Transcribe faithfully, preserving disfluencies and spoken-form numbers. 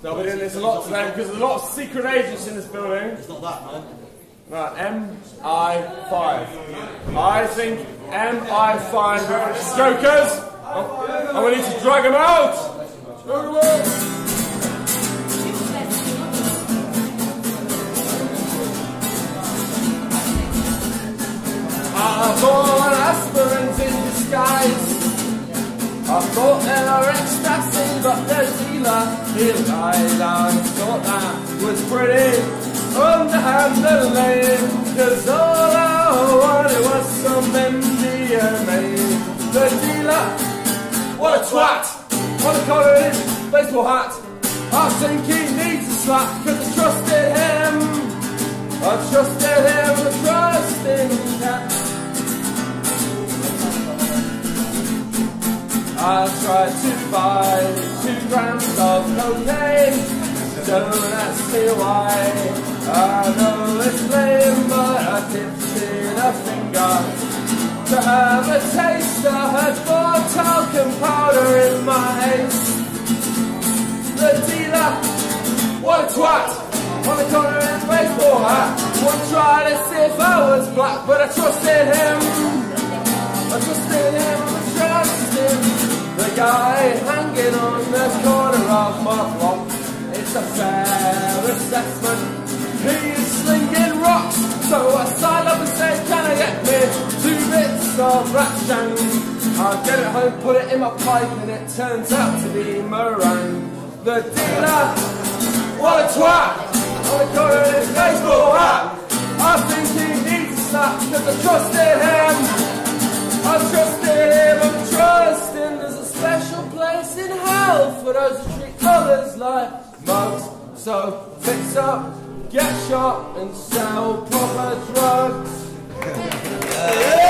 They'll be doing this a lot today because there's a lot of secret agents in this building. It's not that, man. Right, M I five. I think M I five are stokers. Oh, and we need to drag them out. Drag them out. I born aspirants in disguise. I thought they were ecstasy, but the dealer, he lied and thought that was pretty underhand and lame. Cause all I wanted was some M D M A. The dealer, what a twat, what a collar in his baseball hat. I think he needs a slap, cause I trusted him. I trusted him, I trusted him. I tried to buy two grams of cocaine. Don't ask me why. I know it's lame, but I dipped in a finger to have a taste. I had more talcum powder in my haste. The dealer, what a twat, on the corner in his baseball hat. One tried to see if I was black, but I trusted him. I trusted him, I trusted him. The guy hanging on the corner of my block, it's a fair assessment. He is slinging rocks, so I signed up and said, can I get me two bits of rat shank? I get it home, put it in my pipe, and it turns out to be meringue. The dealer, what a twat, on the corner of his baseball hat. I think he needs a slap, cause I trusted him. I trusted him, I'm trusting. There's a special place in hell for those who treat others like mugs. So fix up, get shot, and sell proper drugs.